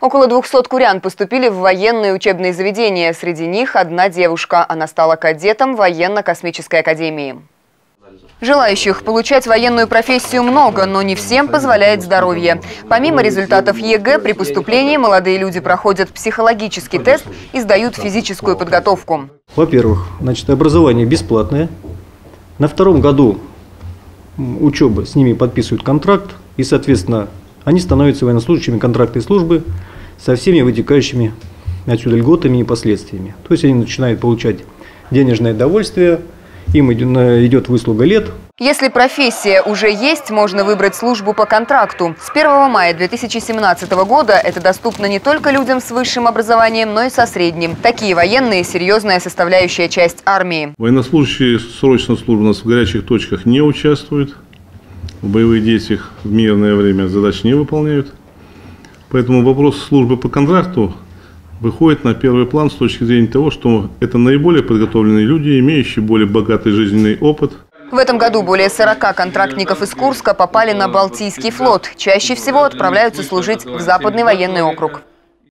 Около 200 курян поступили в военные учебные заведения. Среди них одна девушка. Она стала кадетом военно-космической академии. Желающих получать военную профессию много, но не всем позволяет здоровье. Помимо результатов ЕГЭ, при поступлении молодые люди проходят психологический тест и сдают физическую подготовку. Во-первых, образование бесплатное. На втором году учебы с ними подписывают контракт, и, соответственно, они становятся военнослужащими контрактной службы со всеми вытекающими отсюда льготами и последствиями. То есть они начинают получать денежное довольствие, им идет выслуга лет. Если профессия уже есть, можно выбрать службу по контракту. С 1 мая 2017 года это доступно не только людям с высшим образованием, но и со средним. Такие военные – серьезная составляющая часть армии. Военнослужащие срочной службы у нас в горячих точках не участвуют. В боевых действиях в мирное время задач не выполняют. Поэтому вопрос службы по контракту выходит на первый план с точки зрения того, что это наиболее подготовленные люди, имеющие более богатый жизненный опыт. В этом году более 40 контрактников из Курска попали на Балтийский флот. Чаще всего отправляются служить в Западный военный округ.